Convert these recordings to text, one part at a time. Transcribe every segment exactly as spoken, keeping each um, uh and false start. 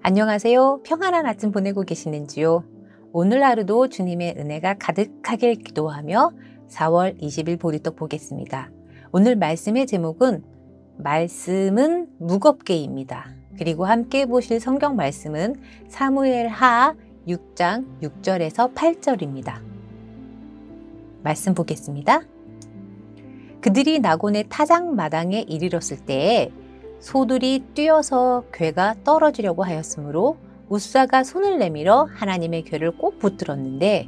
안녕하세요. 평안한 아침 보내고 계시는지요? 오늘 하루도 주님의 은혜가 가득하길 기도하며 사월 이십일 보리떡 보겠습니다. 오늘 말씀의 제목은 말씀은 무겁게입니다. 그리고 함께 보실 성경 말씀은 사무엘하 육 장 육 절에서 팔 절입니다. 말씀 보겠습니다. 그들이 나곤의 타작마당에 이르렀을 때에 소들이 뛰어서 궤가 떨어지려고 하였으므로 웃사가 손을 내밀어 하나님의 궤를 꼭 붙들었는데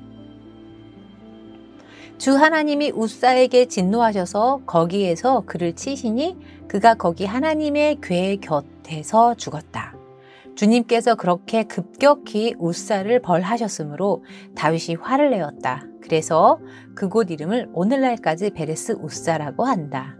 주 하나님이 웃사에게 진노하셔서 거기에서 그를 치시니 그가 거기 하나님의 궤 곁에서 죽었다. 주님께서 그렇게 급격히 웃사를 벌하셨으므로 다윗이 화를 내었다. 그래서 그곳 이름을 오늘날까지 베레스 웃사라고 한다.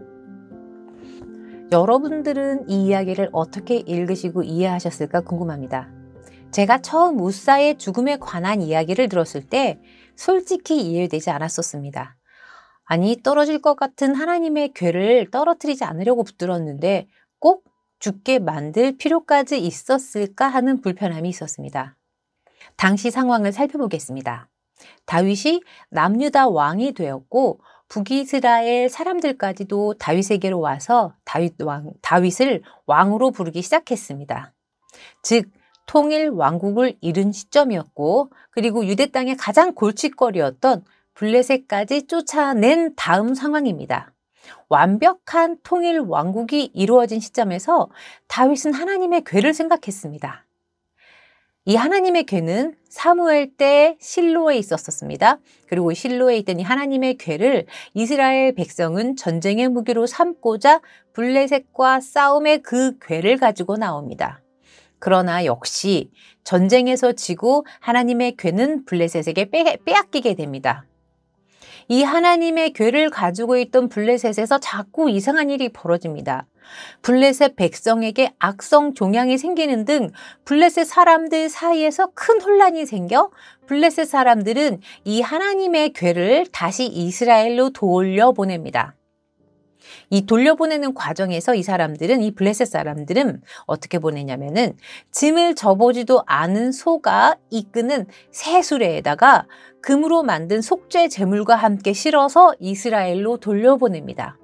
여러분들은 이 이야기를 어떻게 읽으시고 이해하셨을까 궁금합니다. 제가 처음 웃사의 죽음에 관한 이야기를 들었을 때 솔직히 이해되지 않았었습니다. 아니, 떨어질 것 같은 하나님의 궤를 떨어뜨리지 않으려고 붙들었는데 꼭 죽게 만들 필요까지 있었을까 하는 불편함이 있었습니다. 당시 상황을 살펴보겠습니다. 다윗이 남유다 왕이 되었고 북이스라엘 사람들까지도 다윗에게로 와서 다윗 왕, 다윗을 왕으로 부르기 시작했습니다. 즉 통일 왕국을 이룬 시점이었고 그리고 유대 땅의 가장 골칫거리였던 블레셋까지 쫓아낸 다음 상황입니다. 완벽한 통일 왕국이 이루어진 시점에서 다윗은 하나님의 궤를 생각했습니다. 이 하나님의 궤는 사무엘 때 실로에 있었습니다. 그리고 실로에 있던 이 하나님의 궤를 이스라엘 백성은 전쟁의 무기로 삼고자 블레셋과 싸움의 그 궤를 가지고 나옵니다. 그러나 역시 전쟁에서 지고 하나님의 궤는 블레셋에게 빼, 빼앗기게 됩니다. 이 하나님의 궤를 가지고 있던 블레셋에서 자꾸 이상한 일이 벌어집니다. 블레셋 백성에게 악성 종양이 생기는 등 블레셋 사람들 사이에서 큰 혼란이 생겨 블레셋 사람들은 이 하나님의 궤를 다시 이스라엘로 돌려보냅니다. 이 돌려보내는 과정에서 이 사람들은, 이 블레셋 사람들은 어떻게 보내냐면은 짐을 져보지도 않은 소가 이끄는 새 수레에다가 금으로 만든 속죄 제물과 함께 실어서 이스라엘로 돌려보냅니다.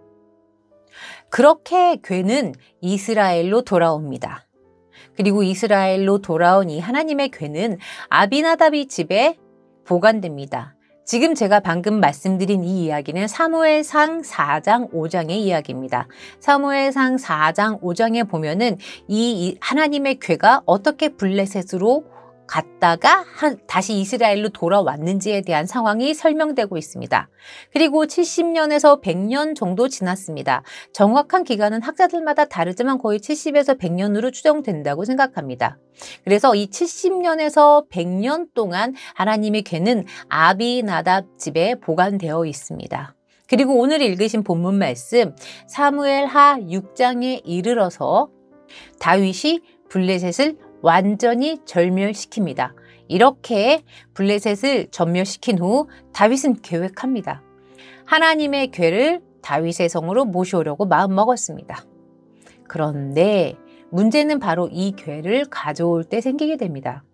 그렇게 궤는 이스라엘로 돌아옵니다. 그리고 이스라엘로 돌아온 이 하나님의 궤는 아비나답이 집에 보관됩니다. 지금 제가 방금 말씀드린 이 이야기는 사무엘상 사 장 오 장의 이야기입니다. 사무엘상 사 장 오 장에 보면은 이 하나님의 궤가 어떻게 블레셋으로 갔다가 다시 이스라엘로 돌아왔는지에 대한 상황이 설명되고 있습니다. 그리고 칠십 년에서 백 년 정도 지났습니다. 정확한 기간은 학자들마다 다르지만 거의 칠십에서 백 년으로 추정된다고 생각합니다. 그래서 이 칠십 년에서 백 년 동안 하나님의 궤는 아비나답 집에 보관되어 있습니다. 그리고 오늘 읽으신 본문 말씀 사무엘하 육 장에 이르러서 다윗이 블레셋을 완전히 절멸시킵니다. 이렇게 블레셋을 전멸시킨 후 다윗은 계획합니다. 하나님의 궤를 다윗의 성으로 모셔오려고 마음먹었습니다. 그런데 문제는 바로 이 궤를 가져올 때 생기게 됩니다.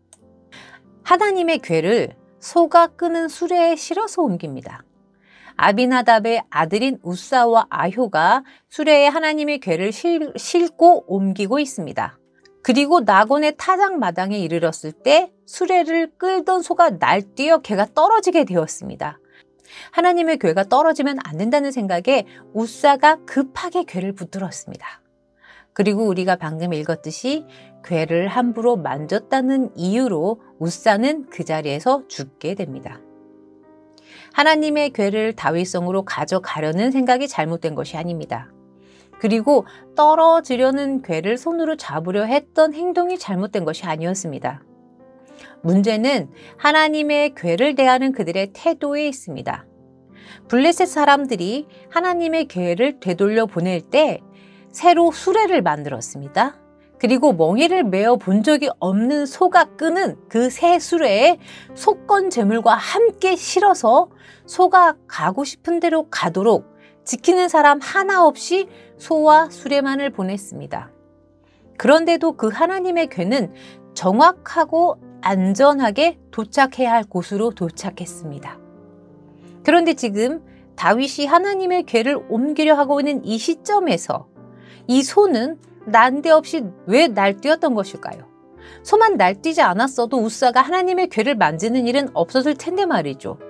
하나님의 궤를 소가 끄는 수레에 실어서 옮깁니다. 아비나답의 아들인 웃사와 아효가 수레에 하나님의 궤를 실, 싣고 옮기고 있습니다. 그리고 나곤의 타작마당에 이르렀을 때 수레를 끌던 소가 날뛰어 궤가 떨어지게 되었습니다. 하나님의 궤가 떨어지면 안 된다는 생각에 웃사가 급하게 궤를 붙들었습니다. 그리고 우리가 방금 읽었듯이 궤를 함부로 만졌다는 이유로 웃사는 그 자리에서 죽게 됩니다. 하나님의 궤를 다윗성으로 가져가려는 생각이 잘못된 것이 아닙니다. 그리고 떨어지려는 궤를 손으로 잡으려 했던 행동이 잘못된 것이 아니었습니다. 문제는 하나님의 궤를 대하는 그들의 태도에 있습니다. 블레셋 사람들이 하나님의 궤를 되돌려 보낼 때 새로 수레를 만들었습니다. 그리고 멍에를 메어 본 적이 없는 소가 끄는 그 새 수레에 속건 제물과 함께 실어서 소가 가고 싶은 대로 가도록 지키는 사람 하나 없이 소와 수레만을 보냈습니다. 그런데도 그 하나님의 궤는 정확하고 안전하게 도착해야 할 곳으로 도착했습니다. 그런데 지금 다윗이 하나님의 궤를 옮기려 하고 있는 이 시점에서 이 소는 난데없이 왜 날뛰었던 것일까요? 소만 날뛰지 않았어도 우사가 하나님의 궤를 만지는 일은 없었을 텐데 말이죠.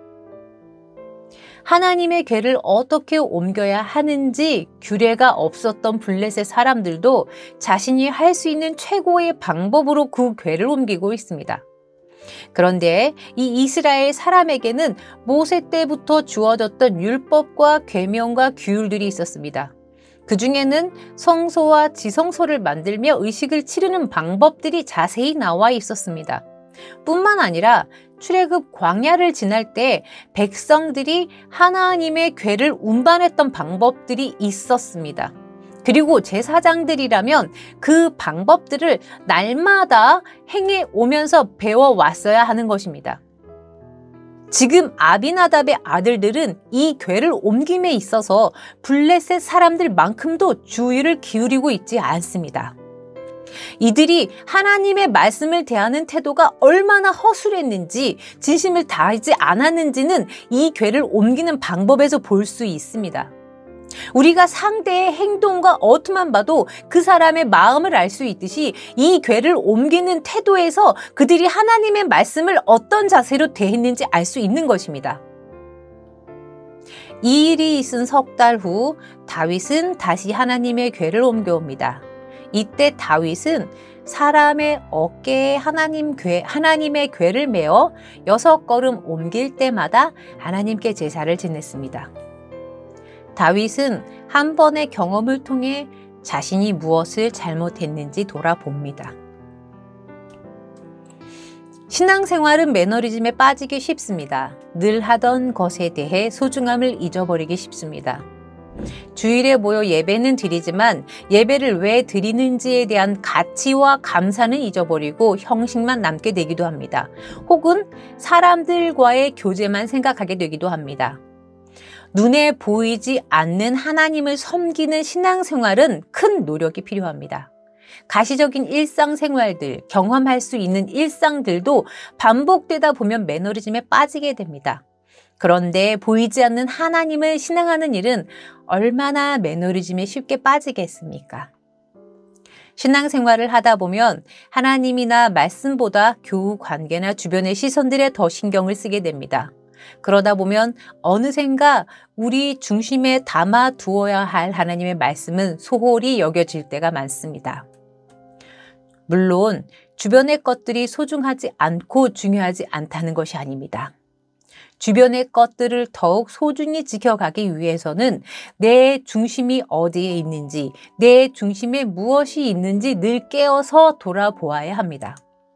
하나님의 궤를 어떻게 옮겨야 하는지 규례가 없었던 블레셋 사람들도 자신이 할 수 있는 최고의 방법으로 그 궤를 옮기고 있습니다. 그런데 이 이스라엘 사람에게는 모세 때부터 주어졌던 율법과 계명과 규율들이 있었습니다. 그 중에는 성소와 지성소를 만들며 의식을 치르는 방법들이 자세히 나와 있었습니다. 뿐만 아니라 출애굽 광야를 지날 때 백성들이 하나님의 궤를 운반했던 방법들이 있었습니다. 그리고 제사장들이라면 그 방법들을 날마다 행해 오면서 배워왔어야 하는 것입니다. 지금 아비나답의 아들들은 이 궤를 옮김에 있어서 블레셋 사람들만큼도 주의를 기울이고 있지 않습니다. 이들이 하나님의 말씀을 대하는 태도가 얼마나 허술했는지, 진심을 다하지 않았는지는 이 궤를 옮기는 방법에서 볼 수 있습니다. 우리가 상대의 행동과 어투만 봐도 그 사람의 마음을 알 수 있듯이 이 궤를 옮기는 태도에서 그들이 하나님의 말씀을 어떤 자세로 대했는지 알 수 있는 것입니다. 이 일이 있은 석 달 후 다윗은 다시 하나님의 궤를 옮겨옵니다. 이때 다윗은 사람의 어깨에 하나님 궤, 하나님의 궤를 메어 여섯 걸음 옮길 때마다 하나님께 제사를 지냈습니다. 다윗은 한 번의 경험을 통해 자신이 무엇을 잘못했는지 돌아봅니다. 신앙생활은 매너리즘에 빠지기 쉽습니다. 늘 하던 것에 대해 소중함을 잊어버리기 쉽습니다. 주일에 모여 예배는 드리지만 예배를 왜 드리는지에 대한 가치와 감사는 잊어버리고 형식만 남게 되기도 합니다. 혹은 사람들과의 교제만 생각하게 되기도 합니다. 눈에 보이지 않는 하나님을 섬기는 신앙생활은 큰 노력이 필요합니다. 가시적인 일상생활들, 경험할 수 있는 일상들도 반복되다 보면 매너리즘에 빠지게 됩니다. 그런데 보이지 않는 하나님을 신앙하는 일은 얼마나 매너리즘에 쉽게 빠지겠습니까? 신앙생활을 하다 보면 하나님이나 말씀보다 교우 관계나 주변의 시선들에 더 신경을 쓰게 됩니다. 그러다 보면 어느샌가 우리 중심에 담아 두어야 할 하나님의 말씀은 소홀히 여겨질 때가 많습니다. 물론 주변의 것들이 소중하지 않고 중요하지 않다는 것이 아닙니다. 주변의 것들을 더욱 소중히 지켜가기 위해서는 내 중심이 어디에 있는지, 내 중심에 무엇이 있는지 늘 깨어서 돌아보아야 합니다.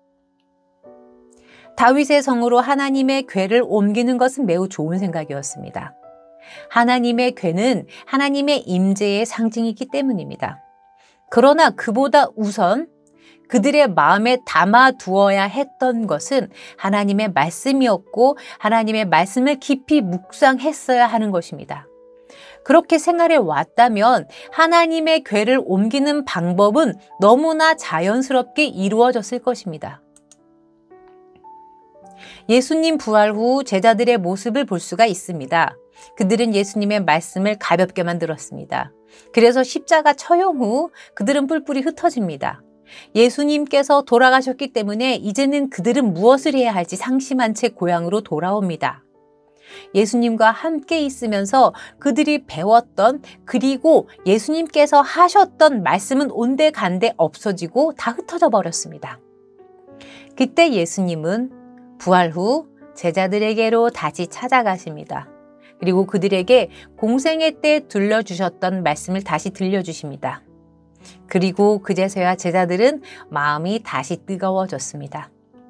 다윗의 성으로 하나님의 궤를 옮기는 것은 매우 좋은 생각이었습니다. 하나님의 궤는 하나님의 임재의 상징이기 때문입니다. 그러나 그보다 우선 그들의 마음에 담아두어야 했던 것은 하나님의 말씀이었고 하나님의 말씀을 깊이 묵상했어야 하는 것입니다. 그렇게 생활해 왔다면 하나님의 궤를 옮기는 방법은 너무나 자연스럽게 이루어졌을 것입니다. 예수님 부활 후 제자들의 모습을 볼 수가 있습니다. 그들은 예수님의 말씀을 가볍게만 들었습니다. 그래서 십자가 처형 후 그들은 뿔뿔이 흩어집니다. 예수님께서 돌아가셨기 때문에 이제는 그들은 무엇을 해야 할지 상심한 채 고향으로 돌아옵니다. 예수님과 함께 있으면서 그들이 배웠던 그리고 예수님께서 하셨던 말씀은 온데간데 없어지고 다 흩어져 버렸습니다. 그때 예수님은 부활 후 제자들에게로 다시 찾아가십니다. 그리고 그들에게 공생애 때 들려주셨던 말씀을 다시 들려주십니다. 그리고 그제서야 제자들은 마음이 다시 뜨거워졌습니다.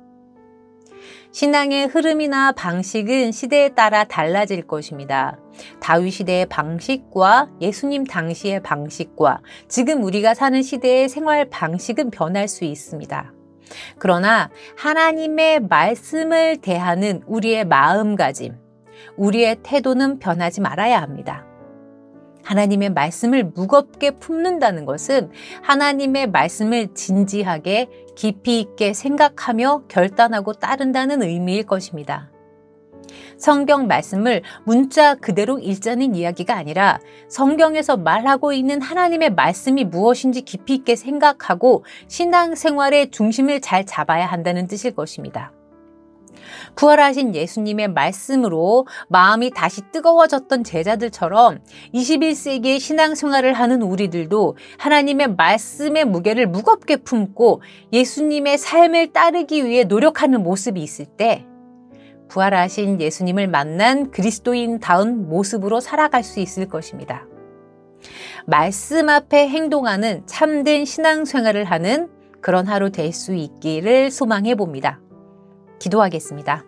신앙의 흐름이나 방식은 시대에 따라 달라질 것입니다. 다윗 시대의 방식과 예수님 당시의 방식과 지금 우리가 사는 시대의 생활 방식은 변할 수 있습니다. 그러나 하나님의 말씀을 대하는 우리의 마음가짐, 우리의 태도는 변하지 말아야 합니다. 하나님의 말씀을 무겁게 품는다는 것은 하나님의 말씀을 진지하게 깊이 있게 생각하며 결단하고 따른다는 의미일 것입니다. 성경 말씀을 문자 그대로 읽자는 이야기가 아니라 성경에서 말하고 있는 하나님의 말씀이 무엇인지 깊이 있게 생각하고 신앙생활의 중심을 잘 잡아야 한다는 뜻일 것입니다. 부활하신 예수님의 말씀으로 마음이 다시 뜨거워졌던 제자들처럼 이십일 세기의 신앙생활을 하는 우리들도 하나님의 말씀의 무게를 무겁게 품고 예수님의 삶을 따르기 위해 노력하는 모습이 있을 때 부활하신 예수님을 만난 그리스도인다운 모습으로 살아갈 수 있을 것입니다. 말씀 앞에 행동하는 참된 신앙생활을 하는 그런 하루 될 수 있기를 소망해 봅니다. 기도하겠습니다.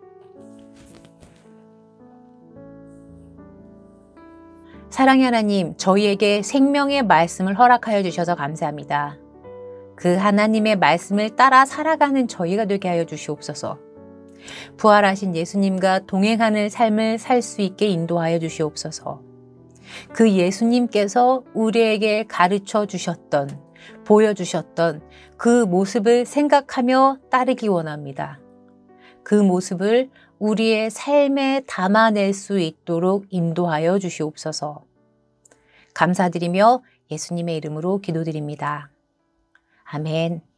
사랑의 하나님, 저희에게 생명의 말씀을 허락하여 주셔서 감사합니다. 그 하나님의 말씀을 따라 살아가는 저희가 되게 하여 주시옵소서. 부활하신 예수님과 동행하는 삶을 살 수 있게 인도하여 주시옵소서. 그 예수님께서 우리에게 가르쳐 주셨던, 보여주셨던 그 모습을 생각하며 따르기 원합니다. 그 모습을 우리의 삶에 담아낼 수 있도록 인도하여 주시옵소서. 감사드리며 예수님의 이름으로 기도드립니다. 아멘.